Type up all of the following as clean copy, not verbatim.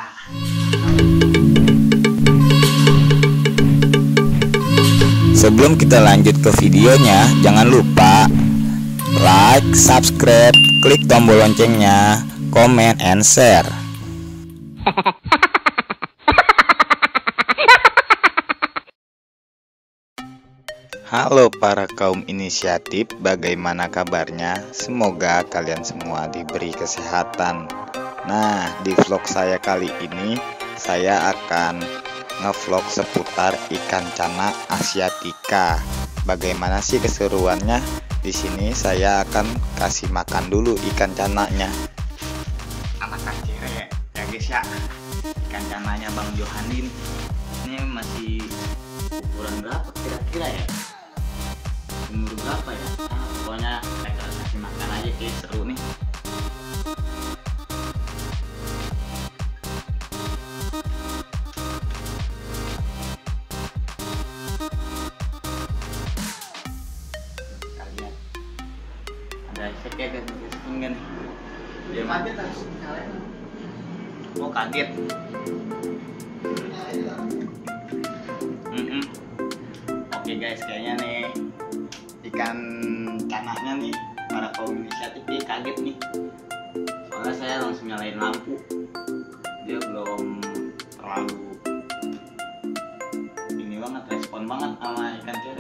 Sebelum kita lanjut ke videonya, jangan lupa like, subscribe, klik tombol loncengnya, comment, and share. Halo para kaum inisiatif, bagaimana kabarnya? Semoga kalian semua diberi kesehatan. Nah, di vlog saya kali ini, saya akan ngevlog seputar ikan cana asiatica. Bagaimana sih keseruannya? Di sini saya akan kasih makan dulu ikan cananya. Anak kecil ya guys ya. Ikan cananya Bang Johanin. Ini masih ukuran berapa kira-kira ya? Umur berapa ya? Pokoknya saya kasih makan aja, kayak seru nih. Kalian ada efeknya kan? Kan? Dia kaget harus kalian. Oh kaget. Oke guys, kayaknya nih ikan cananya nih para kaum inisiatif dia kaget nih, soalnya saya langsung nyalain lampu, dia belum terlalu ini banget, respon banget sama ikan cere.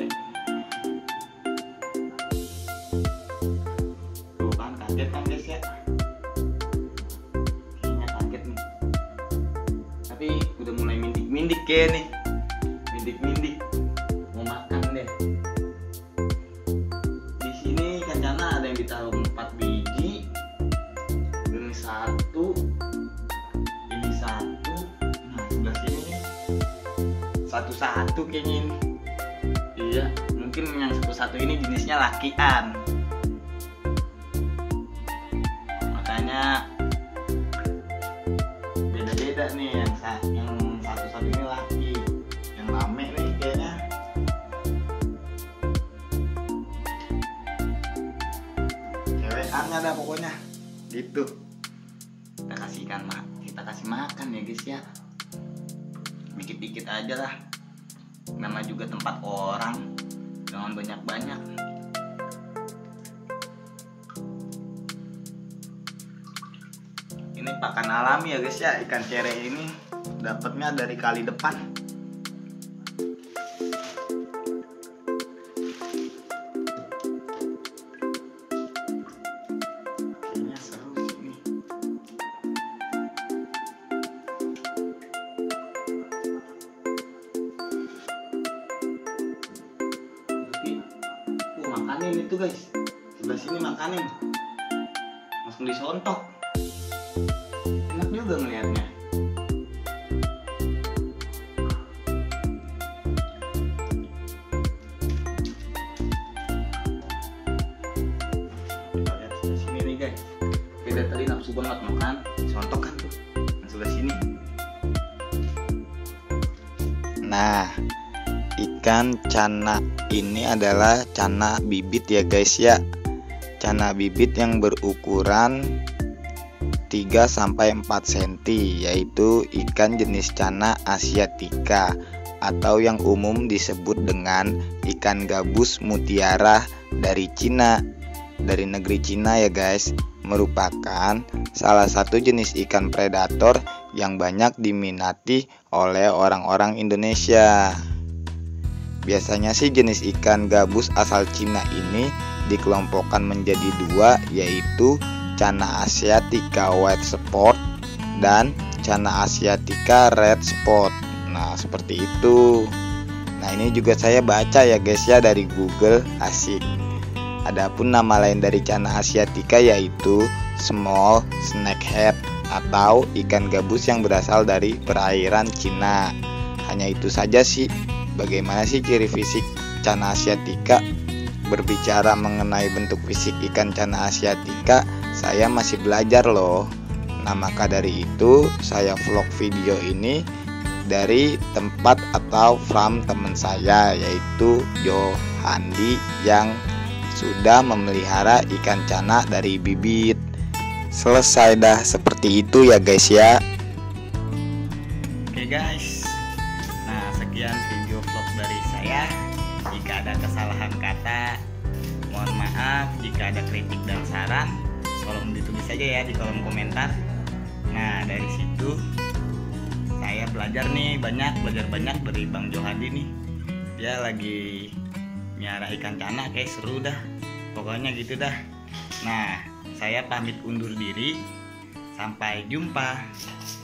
Tuh kan kaget kan guys ya, kayaknya kaget nih, tapi udah mulai mindik-mindik kayak nih, mindik-mindik mau makan deh. Ditaruh 4 biji, ini 1, ini 1, nah sebelah sini nih 1 kayaknya ini. Iya, mungkin yang 1 ini jenisnya lakian, makanya beda-beda nih. Yang 1 ini laki, yang rame nih kayaknya. Ada pokoknya gitu. Kita kasih makan ya guys ya, dikit-dikit aja lah, nama juga tempat orang, jangan banyak-banyak. Ini pakan alami ya guys ya, ikan cere ini dapatnya dari kali depan. Makanin itu guys, sebelah sini makanin, langsung disontok, enak juga ngelihatnya. Kita lihat sebelah sini nih guys, beda tadi nafsu banget makan, disontok kan tuh, yang sebelah sini. Nah, ikan cana ini adalah cana bibit ya guys ya. Cana bibit yang berukuran 3-4 cm, yaitu ikan jenis cana asiatica atau yang umum disebut dengan ikan gabus mutiara dari Cina, dari negeri Cina ya guys. Merupakan salah satu jenis ikan predator yang banyak diminati oleh orang-orang Indonesia. Biasanya sih jenis ikan gabus asal Cina ini dikelompokkan menjadi 2, yaitu cana asiatica white spot dan cana asiatica red spot. Nah seperti itu. Nah ini juga saya baca ya guys ya dari Google, asik. Adapun nama lain dari cana asiatica yaitu small snakehead atau ikan gabus yang berasal dari perairan Cina. Hanya itu saja sih. Bagaimana sih ciri fisik cana asiatica? Berbicara mengenai bentuk fisik ikan cana asiatica, saya masih belajar loh. Nah maka dari itu saya vlog video ini dari tempat atau from teman saya, yaitu Johandi yang sudah memelihara ikan cana dari bibit. Selesai dah seperti itu ya guys ya. guys. Nah, sekian video vlog dari saya. Jika ada kesalahan kata, mohon maaf. Jika ada kritik dan saran, tolong ditulis saja ya di kolom komentar. Nah, dari situ saya belajar banyak dari Bang Johadi nih. Dia lagi miara ikan cana, kayak seru dah. Pokoknya gitu dah. Nah, saya pamit undur diri. Sampai jumpa.